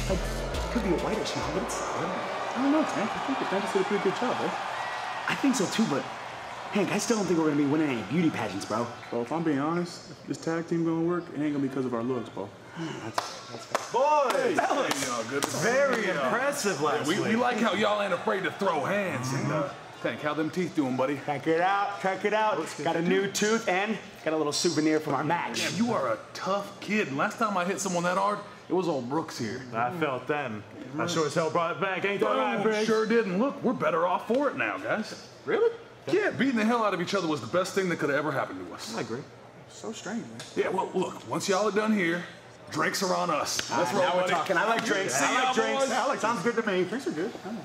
Like, it could be a white or something, but it's... I don't know, Hank. I think the dentist did a pretty good job, bro. I think so too, but Hank, I still don't think we're gonna be winning any beauty pageants, bro. Bro, if I'm being honest, if this tag team gonna work, it ain't gonna be because of our looks, bro. That's fair. Boys! Y'all good. Very impressive last week. We like how y'all ain't afraid to throw hands. And, Tank, how them teeth doing, buddy? Check it out, check it out. Got a new tooth and got a little souvenir from our match. Man, you are a tough kid. And last time I hit someone that hard, it was old Brooks here. I felt then. I sure as hell brought it back. Ain't that right, Briggs? Sure did. And look, we're better off for it now, guys. Really? Yeah, beating the hell out of each other was the best thing that could have ever happened to us. I agree. So strange, man. Yeah, well, look, once y'all are done here, drinks are on us. Let's roll, now we're buddy. talking. I like drinks. See I like y'all, drinks. boys. Sounds good to me. Drinks are good. I know.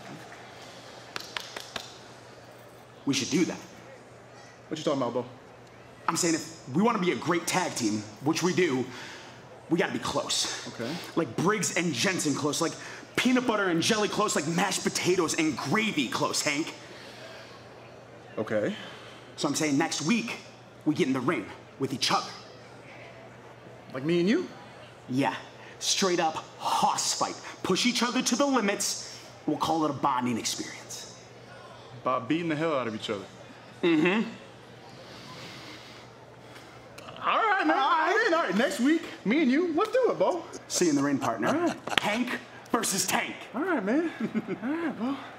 We should do that. What you talking about, Bo? I'm saying if we want to be a great tag team, which we do, we got to be close. Okay. Like Briggs and Jensen close, like peanut butter and jelly close, like mashed potatoes and gravy close, Hank. Okay. So I'm saying next week, we get in the ring with each other. Like me and you? Yeah, straight up hoss fight. Push each other to the limits. We'll call it a bonding experience. About beating the hell out of each other. Mm-hmm. All right, man. All right, next week, me and you, let's do it, Bo. See you in the ring, partner. All right. Hank versus Tank. All right, man. All right, Bo.